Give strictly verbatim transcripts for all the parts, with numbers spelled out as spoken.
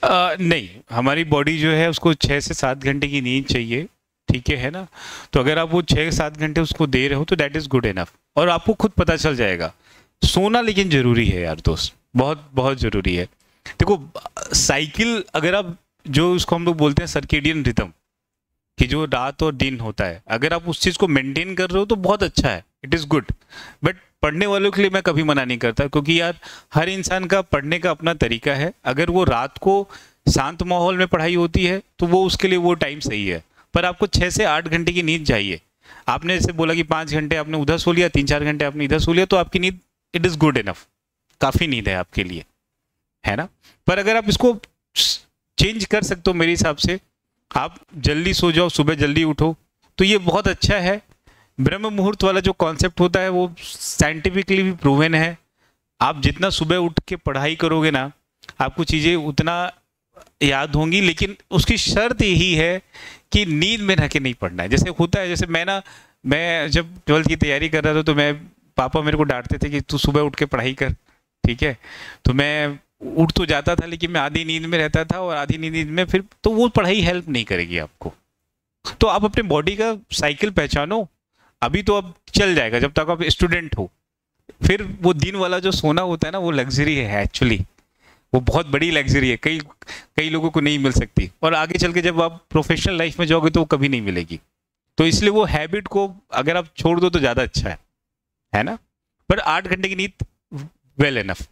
अ, नहीं, हमारी बॉडी जो है उसको छः से सात घंटे की नींद चाहिए, ठीक है है ना। तो अगर आप वो छः सात घंटे उसको दे रहे हो तो दैट इज़ गुड इनफ, और आपको खुद पता चल जाएगा। सोना लेकिन ज़रूरी है यार दोस्त, बहुत बहुत ज़रूरी है। देखो, साइकिल अगर आप, जो उसको हम लोग बोलते हैं सर्केडियन रिदम, कि जो रात और दिन होता है, अगर आप उस चीज़ को मेंटेन कर रहे हो तो बहुत अच्छा है, इट इज़ गुड। बट पढ़ने वालों के लिए मैं कभी मना नहीं करता, क्योंकि यार हर इंसान का पढ़ने का अपना तरीका है। अगर वो रात को शांत माहौल में पढ़ाई होती है तो वो उसके लिए वो टाइम सही है, पर आपको छः से आठ घंटे की नींद चाहिए। आपने जैसे बोला कि पाँच घंटे आपने उधर सो लिया, तीन चार घंटे आपने इधर सो लिया, तो आपकी नींद इट इज़ गुड इनफ, काफ़ी नींद है आपके लिए, है ना। पर अगर आप इसको चेंज कर सकते हो मेरे हिसाब से, आप जल्दी सो जाओ, सुबह जल्दी उठो, तो ये बहुत अच्छा है। ब्रह्म मुहूर्त वाला जो कॉन्सेप्ट होता है वो साइंटिफिकली भी प्रूवन है। आप जितना सुबह उठ के पढ़ाई करोगे ना, आपको चीज़ें उतना याद होंगी, लेकिन उसकी शर्त यही है कि नींद में रह के नहीं पढ़ना है। जैसे होता है, जैसे मैं ना, मैं जब ट्वेल्थ की तैयारी कर रहा था तो मैं, पापा मेरे को डांटते थे कि तू सुबह उठ के पढ़ाई कर, ठीक है। तो मैं उठ तो जाता था, लेकिन मैं आधी नींद में रहता था, और आधी नींद में फिर तो वो पढ़ाई हेल्प नहीं करेगी आपको। तो आप अपने बॉडी का साइकिल पहचानो। अभी तो अब चल जाएगा जब तक आप स्टूडेंट हो, फिर वो दिन वाला जो सोना होता है ना, वो लग्जरी है एक्चुअली, वो बहुत बड़ी लग्जरी है, कई कई लोगों को नहीं मिल सकती, और आगे चल के जब आप प्रोफेशनल लाइफ में जाओगे तो वो कभी नहीं मिलेगी। तो इसलिए वो हैबिट को अगर आप छोड़ दो तो ज़्यादा अच्छा है है ना। पर आठ घंटे की नींद वेल एनफ।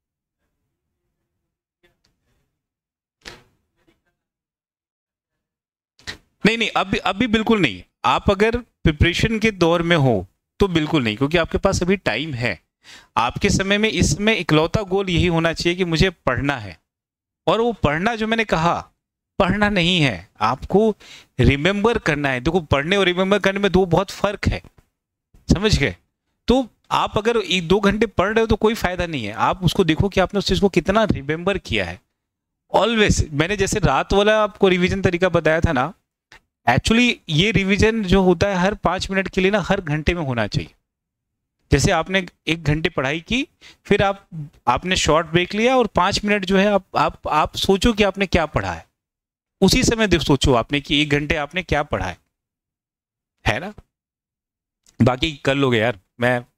नहीं नहीं, अभी अभी बिल्कुल नहीं। आप अगर प्रिपरेशन के दौर में हो तो बिल्कुल नहीं, क्योंकि आपके पास अभी टाइम है। आपके समय में, इसमें इकलौता गोल यही होना चाहिए कि मुझे पढ़ना है। और वो पढ़ना, जो मैंने कहा, पढ़ना नहीं है, आपको रिमेंबर करना है। देखो, पढ़ने और रिमेंबर करने में दो बहुत फर्क है, समझ गए। तो आप अगर एक दो घंटे पढ़ रहे हो तो कोई फायदा नहीं है। आप उसको देखो कि आपने उस चीज को कितना रिमेंबर किया है। ऑलवेज, मैंने जैसे रात वाला आपको रिवीजन तरीका बताया था ना, एक्चुअली ये रिवीजन जो होता है हर पाँच मिनट के लिए ना, हर घंटे में होना चाहिए। जैसे आपने एक घंटे पढ़ाई की, फिर आप आपने शॉर्ट ब्रेक लिया, और पाँच मिनट जो है आप आप आप सोचो कि आपने क्या पढ़ा है। उसी समय देख सोचो आपने कि एक घंटे आपने क्या पढ़ा है है ना। बाकी कर लोगे यार, मैं